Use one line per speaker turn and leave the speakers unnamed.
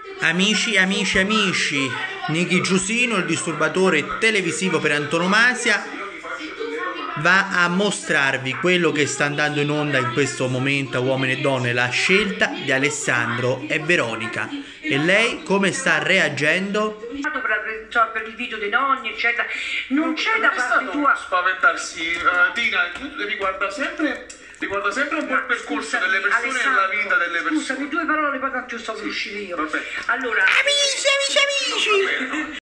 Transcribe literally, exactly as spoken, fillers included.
Amici, amici, amici, Nicky Giusino, il disturbatore televisivo per antonomasia, va a mostrarvi quello che sta andando in onda in questo momento a Uomini e Donne, la scelta di Alessandro e Veronica. E lei come sta reagendo?
Per il video dei nonni, eccetera. Non c'è da parte tua
spaventarsi, uh, Tina, tu devi guardare sempre. Riguarda sempre un po' il percorso scusami, delle persone e la vita delle persone.
Scusami, due parole, poi tanto sto per uscire io.
Vabbè.
Allora,
amici, amici, amici!